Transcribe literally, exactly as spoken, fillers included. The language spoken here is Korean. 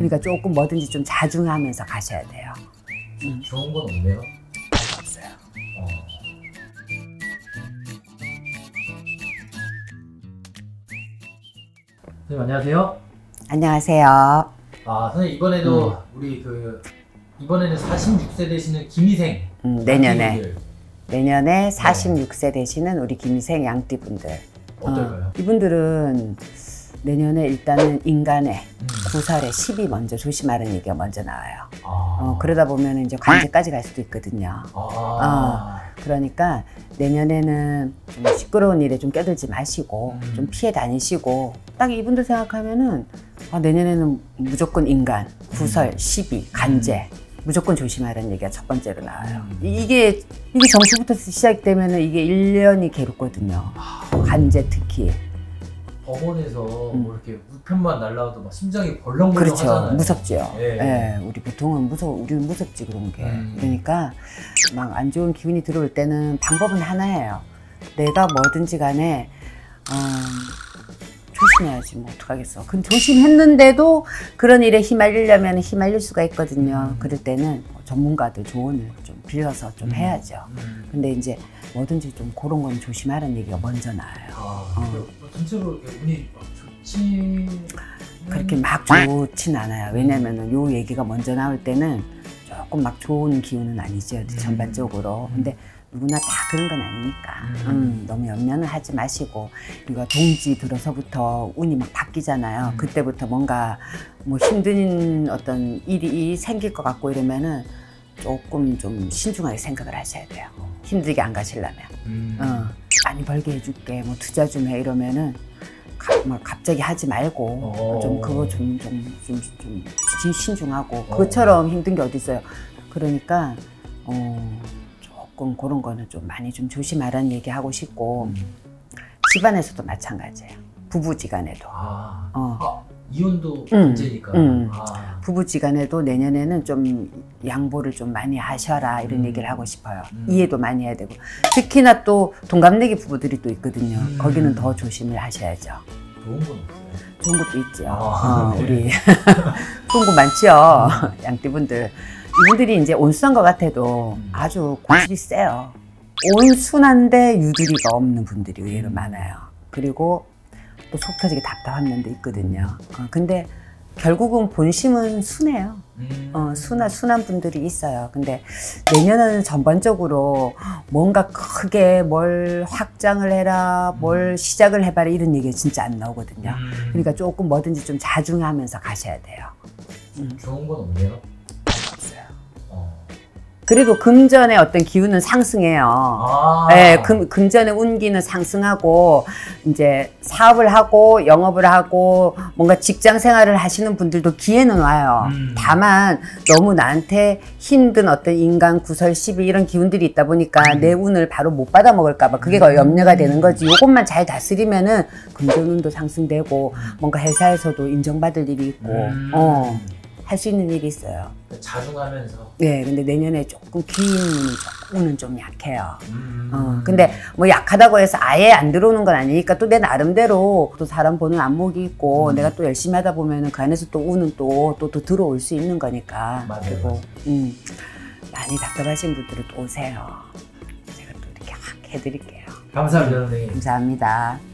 그러니까 조금 뭐든지 좀 자중하면서 가셔야 돼요. 음. 좋은 건 없네요? 없어요. 어. 선생님 안녕하세요. 안녕하세요. 아 선생님 이번에도 음. 우리 그 이번에는 사십육 세 되시는 김희생 음, 내년에 분들. 내년에 사십육 세 되시는 우리 김희생 양띠분들 어떨까요? 어, 이분들은 내년에 일단은 인간의 음. 구설에 십이 먼저 조심하라는 얘기가 먼저 나와요. 아. 어, 그러다 보면 이제 관제까지 갈 수도 있거든요. 아. 어, 그러니까 내년에는 좀 시끄러운 일에 좀 껴들지 마시고 음. 좀 피해 다니시고 딱 이분들 생각하면은 아, 내년에는 무조건 인간, 구설, 음. 시비, 간제 음. 무조건 조심하라는 얘기가 첫 번째로 나와요. 음. 이게 이게 정수부터 시작되면은 이게 일 년이 괴롭거든요. 간제 특히. 법원에서 음. 뭐 이렇게 우편만 날라와도 막 심장이 벌렁벌렁 그렇죠. 하잖아요. 무섭죠. 예. 예. 우리 보통은 무서워, 우리는 무섭지 그런 게. 음. 그러니까 막 안 좋은 기운이 들어올 때는 방법은 하나예요. 내가 뭐든지 간에 음, 조심해야지 뭐 어떡하겠어. 근데 조심했는데도 그런 일에 휘말리려면 휘말릴 수가 있거든요. 음. 그럴 때는 전문가들 조언을 좀 빌려서 좀 음. 해야죠. 음. 근데 이제 뭐든지 좀 그런 건 조심하라는 얘기가 먼저 나와요. 아, 어. 전체로 운이 막 좋지 그렇게 막 좋진 않아요. 왜냐면은 요 얘기가 먼저 나올 때는 조금 막 좋은 기운은 아니죠. 음. 전반적으로. 근데 누구나 다 그런 건 아니니까. 음. 음, 너무 염려는 하지 마시고. 우리가 동지 들어서부터 운이 막 바뀌잖아요. 음. 그때부터 뭔가 뭐 힘든 어떤 일이 생길 것 같고 이러면은 조금 좀 신중하게 생각을 하셔야 돼요. 힘들게 안 가시려면. 음. 어, 많이 벌게 해줄게. 뭐 투자 좀 해 이러면은 가, 뭐 갑자기 하지 말고 어. 좀 그거 좀 좀 좀 좀 좀 신중하고 어. 그것처럼 힘든 게 어디 있어요. 그러니까 어, 조금 그런 거는 좀 많이 좀 조심하라는 얘기 하고 싶고 음. 집안에서도 마찬가지예요. 부부지간에도. 아. 어. 아, 이혼도 음. 문제니까. 음. 아. 부부지간에도 내년에는 좀 양보를 좀 많이 하셔라 이런 음. 얘기를 하고 싶어요. 음. 이해도 많이 해야 되고 특히나 또 동갑내기 부부들이 또 있거든요. 음. 거기는 더 조심을 하셔야죠. 좋은 건 없어요. 좋은 것도 있죠. 아, 어, 네. 우리 좋은 거 많죠. 양띠분들 이분들이 이제 온순한 것 같아도 음. 아주 고집이 세요. 온순한데 유두리가 없는 분들이 의외로 음. 많아요. 그리고 또 속 터지게 답답한 면도 있거든요. 어, 근데 결국은 본심은 순해요. 음. 어, 순한, 순한 분들이 있어요. 근데 내년은 전반적으로 뭔가 크게 뭘 확장을 해라, 뭘 시작을 해봐라 이런 얘기가 진짜 안 나오거든요. 음. 그러니까 조금 뭐든지 좀 자중하면서 가셔야 돼요. 음. 좋은 건 없네요. 없어요. 어. 그리고 금전의 어떤 기운은 상승해요. 아. 네, 금, 금전의 운기는 상승하고 이제 사업을 하고 영업을 하고 뭔가 직장 생활을 하시는 분들도 기회는 와요. 음. 다만 너무 나한테 힘든 어떤 인간 구설 시비 이런 기운들이 있다 보니까 음. 내 운을 바로 못 받아 먹을까 봐 그게 음. 염려가 되는 거지. 요것만 잘 다스리면은 금전 운도 상승되고 뭔가 회사에서도 인정받을 일이 있고 음. 어, 할 수 있는 일이 있어요. 자중하면서. 네, 근데 내년에 조금 귀인 운이 운은 좀 약해요. 음. 어, 근데 뭐 약하다고 해서 아예 안 들어오는 건 아니니까 또 내 나름대로 또 사람 보는 안목이 있고 음. 내가 또 열심히 하다 보면은 그 안에서 또 운은 또 또 또 들어올 수 있는 거니까. 맞아요, 그리고 맞아요. 음, 많이 답답하신 분들은 또 오세요. 제가 또 이렇게 확 해드릴게요. 감사합니다, 선생님. 감사합니다.